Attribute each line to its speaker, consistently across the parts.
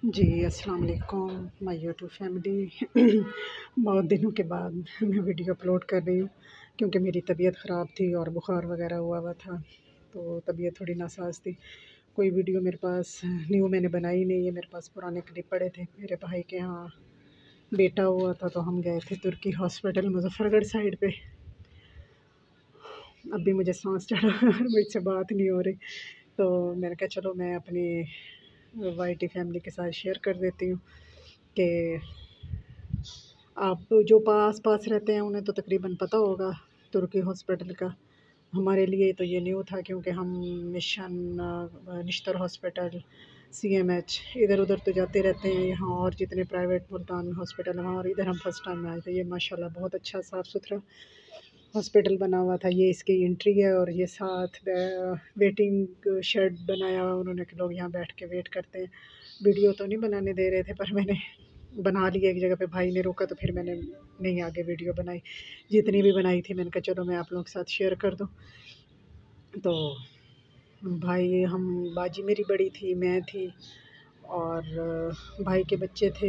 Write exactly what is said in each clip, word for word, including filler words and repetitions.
Speaker 1: जी, अस्सलाम वालेकुम my YouTube family. बहुत दिनों के बाद मैं वीडियो अपलोड कर रही हूँ क्योंकि मेरी तबीयत ख़राब थी और बुखार वगैरह हुआ हुआ था, तो तबीयत थोड़ी नासाज थी। कोई वीडियो मेरे पास न्यू मैंने बनाई नहीं है, मेरे पास पुराने क्लिप पड़े थे। मेरे भाई के यहाँ बेटा हुआ था तो हम गए थे तुर्की हॉस्पिटल मुज़फ़्फ़रगढ़ साइड पे। अब भी मुझे सांस चढ़ा और मुझसे बात नहीं हो रही, तो मैंने कहा चलो मैं अपनी वाईटी फैमिली के साथ शेयर कर देती हूँ कि आप जो पास पास रहते हैं उन्हें तो तकरीबन पता होगा तुर्की हॉस्पिटल का। हमारे लिए तो ये न्यू था क्योंकि हम मिशन निश्तर हॉस्पिटल, सीएमएच इधर उधर तो जाते रहते हैं। यहाँ और जितने प्राइवेट मुल्तान हॉस्पिटल वहाँ, और इधर हम फर्स्ट टाइम आए थे। ये माशाल्लाह बहुत अच्छा साफ़ सुथरा हॉस्पिटल बना हुआ था। ये इसकी एंट्री है और ये साथ वेटिंग शेड बनाया हुआ उन्होंने कि लोग यहाँ बैठ के वेट करते हैं। वीडियो तो नहीं बनाने दे रहे थे पर मैंने बना लिया एक जगह पे, भाई ने रोका तो फिर मैंने नहीं आगे वीडियो बनाई। जितनी भी बनाई थी मैंने कहा चलो मैं आप लोगों के साथ शेयर कर दूँ। तो भाई हम बाजी मेरी बड़ी थी, मैं थी और भाई के बच्चे थे,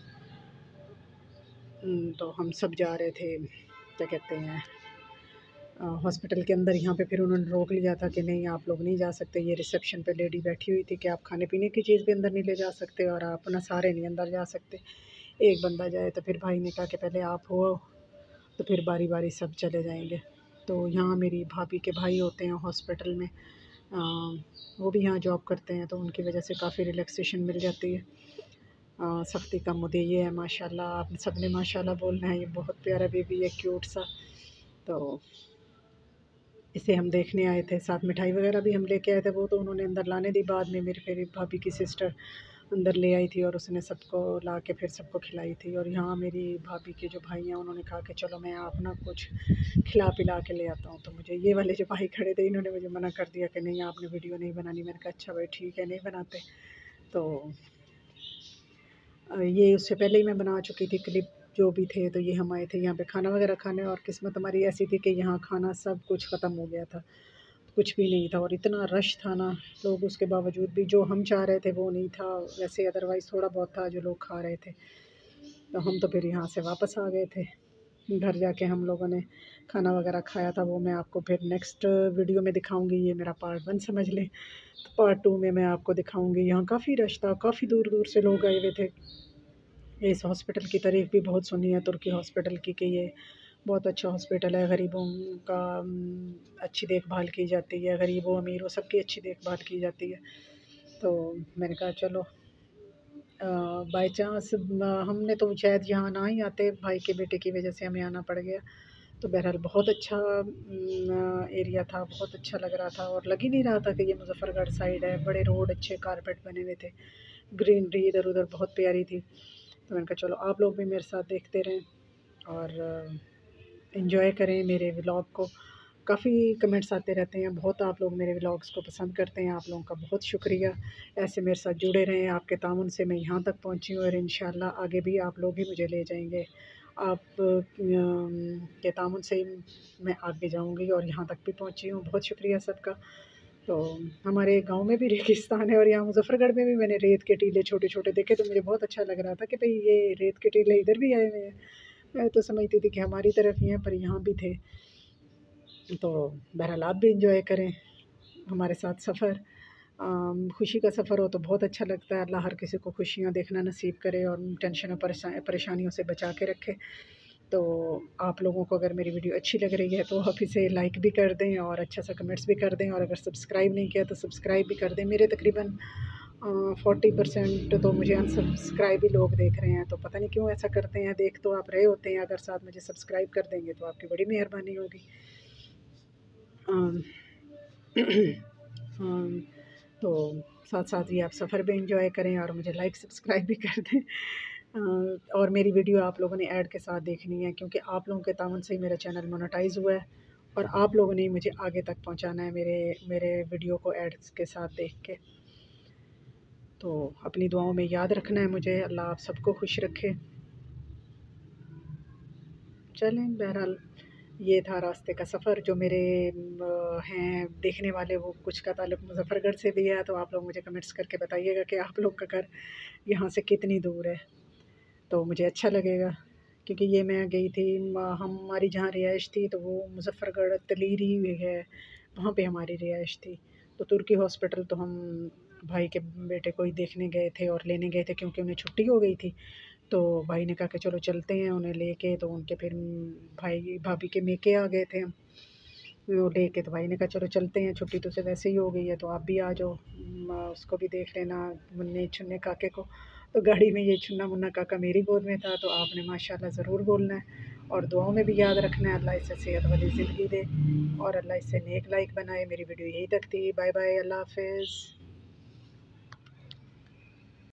Speaker 1: तो हम सब जा रहे थे क्या कहते हैं हॉस्पिटल के अंदर। यहाँ पे फिर उन्होंने रोक लिया था कि नहीं आप लोग नहीं जा सकते। ये रिसेप्शन पे लेडी बैठी हुई थी कि आप खाने पीने की चीज़ भी अंदर नहीं ले जा सकते और आप ना सारे नहीं अंदर जा सकते, एक बंदा जाए। तो फिर भाई ने कहा कि पहले आप हो तो फिर बारी बारी सब चले जाएंगे। तो यहाँ मेरी भाभी के भाई होते हैं हॉस्पिटल में, आ, वो भी यहाँ जॉब करते हैं, तो उनकी वजह से काफ़ी रिलैक्सेशन मिल जाती है, सख्ती का मुझे ये है। माशाल्लाह आप सब ने माशाल्लाह बोलना है। ये बहुत प्यारा बेबी है, क्यूट सा। तो इसे हम देखने आए थे, साथ मिठाई वगैरह भी हम लेके आए थे। वो तो उन्होंने अंदर लाने दी बाद में। मेरी मेरी भाभी की सिस्टर अंदर ले आई थी और उसने सबको ला के फिर सबको खिलाई थी। और यहाँ मेरी भाभी के जो भाई हैं उन्होंने कहा कि चलो मैं आप ना कुछ खिला पिला के ले आता हूँ। तो मुझे ये वाले जो भाई खड़े थे इन्होंने मुझे मना कर दिया कि नहीं आपने वीडियो नहीं बनानी। मैंने कहा अच्छा भाई ठीक है, नहीं बनाते। तो ये उससे पहले ही मैं बना चुकी थी क्लिप जो भी थे। तो ये हम आए थे यहाँ पे खाना वगैरह खाने, और किस्मत हमारी ऐसी थी कि यहाँ खाना सब कुछ ख़त्म हो गया था, कुछ भी नहीं था। और इतना रश था ना, लोग उसके बावजूद भी जो हम चाह रहे थे वो नहीं था। वैसे अदरवाइज़ थोड़ा बहुत था जो लोग खा रहे थे। तो हम तो फिर यहाँ से वापस आ गए थे। घर जाके हम लोगों ने खाना वगैरह खाया था, वो मैं आपको फिर नेक्स्ट वीडियो में दिखाऊंगी। ये मेरा पार्ट वन समझ लें, तो पार्ट टू में मैं आपको दिखाऊंगी। यहाँ काफ़ी रश था, काफ़ी दूर दूर से लोग आए हुए थे। इस हॉस्पिटल की तारीफ़ भी बहुत सुनी है तुर्की हॉस्पिटल की कि ये बहुत अच्छा हॉस्पिटल है। गरीबों का अच्छी देखभाल की जाती है, गरीबों अमीरों सबकी अच्छी देखभाल की जाती है। तो मैंने कहा चलो बाय चांस हमने तो शायद यहाँ ना ही आते, भाई के बेटे की वजह से हमें आना पड़ गया। तो बहरहाल बहुत अच्छा एरिया था, बहुत अच्छा लग रहा था और लग ही नहीं रहा था कि ये मुज़फ़्फ़रगढ़ साइड है। बड़े रोड, अच्छे कारपेट बने हुए थे, ग्रीनरी इधर उधर बहुत प्यारी थी। तो मैंने कहा चलो आप लोग भी मेरे साथ देखते रहें और इन्जॉय करें मेरे व्लॉग को। काफ़ी कमेंट्स आते रहते हैं, बहुत आप लोग मेरे व्लॉग्स को पसंद करते हैं, आप लोगों का बहुत शुक्रिया। ऐसे मेरे साथ जुड़े रहें, आपके ताउन से मैं यहाँ तक पहुँची हूँ और इंशाल्लाह आगे भी आप लोग ही मुझे ले जाएंगे। आप के ताउन से ही मैं आगे जाऊँगी और यहाँ तक भी पहुँची हूँ। बहुत शुक्रिया सबका। तो हमारे गांव में भी रेगिस्तान है और यहाँ मुज़फ़्फ़रगढ़ में भी मैंने रेत के टीले छोटे छोटे देखे, तो मुझे बहुत अच्छा लग रहा था कि भाई ये रेत के टीले इधर भी आए हुए हैं। मैं तो समझती थी कि हमारी तरफ ही हैं, पर यहाँ भी थे। तो बहरहाल आप भी इंजॉय करें हमारे साथ सफ़र। खुशी का सफ़र हो तो बहुत अच्छा लगता है। अल्लाह हर किसी को खुशियाँ देखना नसीब करे और टेंशन और परेशानियों से बचा के रखे। तो आप लोगों को अगर मेरी वीडियो अच्छी लग रही है तो आप इसे लाइक भी कर दें और अच्छा सा कमेंट्स भी कर दें, और अगर सब्सक्राइब नहीं किया तो सब्सक्राइब भी कर दें। मेरे तकरीबन फोर्टी परसेंट तो मुझे अनसब्सक्राइब ही लोग देख रहे हैं, तो पता नहीं क्यों ऐसा करते हैं। देख तो आप रहे होते हैं, अगर साथ मुझे सब्सक्राइब कर देंगे तो आपकी बड़ी मेहरबानी होगी। तो साथ साथ ही आप सफ़र भी इंजॉय करें और मुझे लाइक सब्सक्राइब भी कर दें। और मेरी वीडियो आप लोगों ने ऐड के साथ देखनी है क्योंकि आप लोगों के तावन से ही मेरा चैनल मोनेटाइज़ हुआ है और आप लोगों ने मुझे आगे तक पहुंचाना है मेरे मेरे वीडियो को ऐड्स के साथ देख के। तो अपनी दुआओं में याद रखना है मुझे। अल्लाह आप सबको खुश रखे। चलें बहरहाल ये था रास्ते का सफ़र। जो मेरे अ, हैं देखने वाले, वो कुछ का ताल्लुक़ मुज़फ़्फ़रगढ़ से भी है, तो आप लोग मुझे कमेंट्स करके बताइएगा कि आप लोग का घर यहाँ से कितनी दूर है, तो मुझे अच्छा लगेगा। क्योंकि ये मैं गई थी, हमारी जहाँ रिहाइश थी तो वो मुज़फ़्फ़रगढ़ तलीरी है, वहाँ पे हमारी रिहाइश थी। तो तुर्की हॉस्पिटल तो हम भाई के बेटे को ही देखने गए थे और लेने गए थे, क्योंकि उन्हें छुट्टी हो गई थी। तो भाई ने कहा कि चलो चलते हैं उन्हें लेके, तो उनके फिर भाई भाभी के मेके आ गए थे हम, वो लेके। तो भाई ने कहा चलो चलते हैं, छुट्टी तो उसे वैसे ही हो गई है, तो आप भी आ जाओ, उसको भी देख लेना, मुन्ने छुन्ने काके को। तो गाड़ी में ये छुन्ना मुन्ना काका मेरी गोद में था। तो आपने माशाल्लाह ज़रूर बोलना है और दुआओं में भी याद रखना है। अल्लाह इसे सेहत वाली ज़िंदगी दे और अल्लाह इससे नेक लाइक बनाए। मेरी वीडियो यही तक थी। बाय बाय, अल्लाह हाफ़िज़।